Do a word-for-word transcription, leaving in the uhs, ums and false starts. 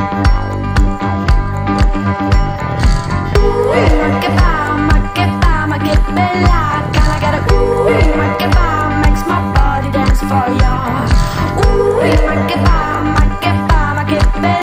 Makes my body dance for ya. Ooh, make it